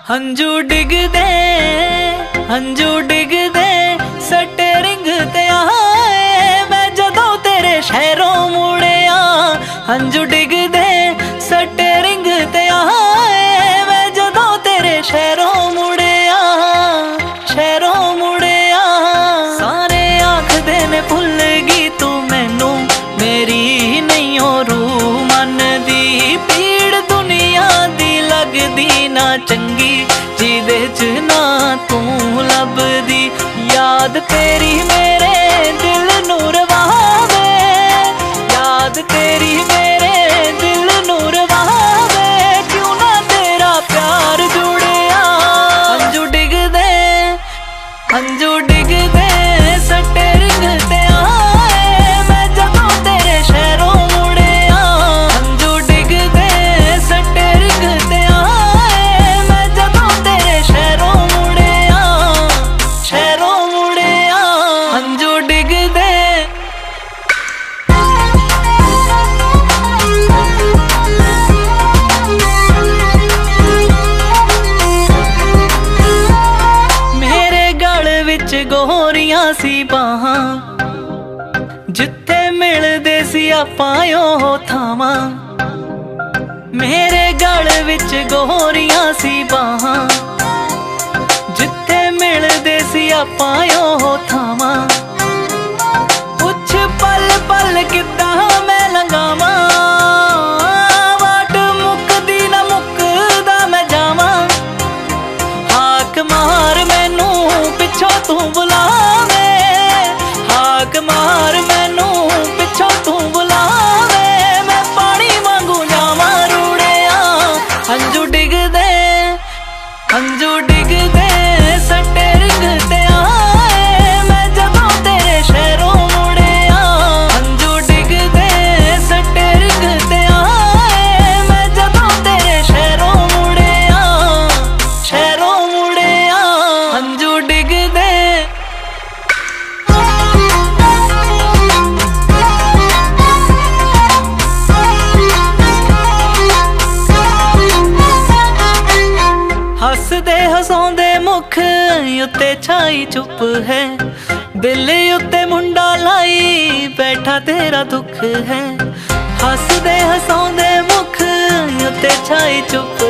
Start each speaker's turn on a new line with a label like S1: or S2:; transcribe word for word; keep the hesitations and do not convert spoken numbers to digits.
S1: हंजू डिगदे हंजू डिगदे सट्टे रिंग ते आए मैं जदों तेरे शहरों मुड़िया। हंजू डिगदे सट्टे रिंग ते आए मैं जदों तेरे शहरों मुड़िया शहरों मुड़िया। सारे आखदे ने भुल गई तू मैनू मेरी नहीं हो रू मन दी पीड़ दुनिया दी लगदी ना चंगी जिदे च ना तू लभदी। याद तेरी मेरे दिल नू रवावे याद तेरी मेरे दिल नू रवावे क्यों ना तेरा प्यार जुड़िया। हंजू डिगदे हंजू डिगदे सट्टे रिंग ते आए मैं जदों तेरे शहरों मुड़िया। हंजू डिगदे सट्टे रिंग ते आए मैं जदों तेरे शहरों मुड़िया शहरों मुड़िया। हंजू डिगदे मेरे गल विच गोरियां सी बाहां जिथे मिलदे सी आपां ओह थावां। मेरे गल विच गोरियां सी बाहां जिथे मिलदे सी आपां ओह थावां। पुछ पल पल किद्दां मैं लंघावां वाट मुकदी ना मुकदा मैं जावां। हाक मार मैनू पिछों तू बुलावे हाक मार मैनू पिछों तू बुलावे मैं पानी वांगू जावां रूड़िया। हंजू डिगदे हंजू डिगदे सट्टे रिंग ते आए मैं जदों तेरे शहरों मुड़िया। हंजू डिगदे सट्टे रिंग ते आए मैं जदों तेरे शहरों मुड़िया शहरों मुड़िया। हंजू डिगदे हसदे हसाउंदे मुख उत्ते छाई चुप है दिल उत्ते मुंडा लाई बैठा तेरा दुख है। हसदे हसाउंदे मुख उत्ते छाई चुप